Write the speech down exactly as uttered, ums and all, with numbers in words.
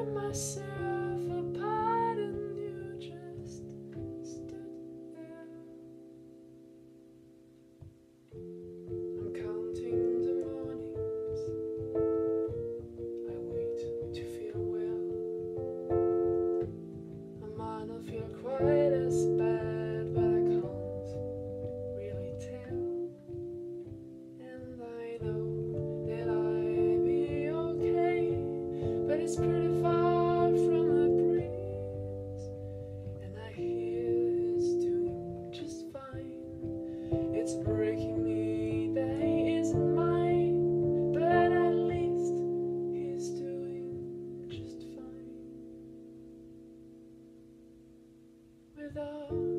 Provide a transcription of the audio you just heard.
tear myself apart and you just stood there. I'm counting the mornings I wait to feel well. I might not feel quite as bad, but I can't really tell. And I know that I'll be okay, but it's pretty far from the breeze. And I hear he's doing just fine. It's breaking me that he isn't mine, but at least he's doing just fine without